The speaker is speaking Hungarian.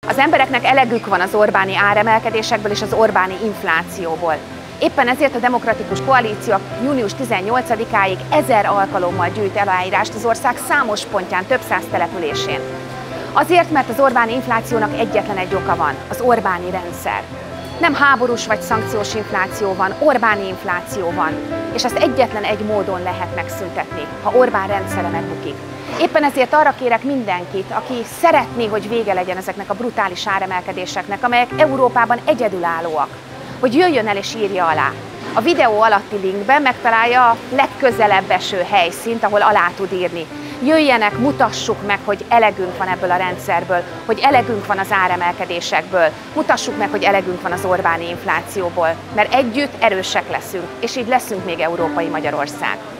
Az embereknek elegük van az Orbáni áremelkedésekből és az Orbáni inflációból. Éppen ezért a Demokratikus Koalíció június 18-áig 1000 alkalommal gyűjt aláírást az ország számos pontján, több száz településén. Azért, mert az Orbáni inflációnak egyetlen egy oka van, az Orbáni rendszer. Nem háborús vagy szankciós infláció van, Orbáni infláció van, és ezt egyetlen egy módon lehet megszüntetni, ha Orbán rendszere megbukik. Éppen ezért arra kérek mindenkit, aki szeretné, hogy vége legyen ezeknek a brutális áremelkedéseknek, amelyek Európában egyedülállóak, hogy jöjjön el és írja alá. A videó alatti linkben megtalálja a legközelebb eső helyszínt, ahol alá tud írni. Jöjjenek, mutassuk meg, hogy elegünk van ebből a rendszerből, hogy elegünk van az áremelkedésekből, mutassuk meg, hogy elegünk van az Orbáni inflációból, mert együtt erősek leszünk, és így leszünk még európai Magyarország.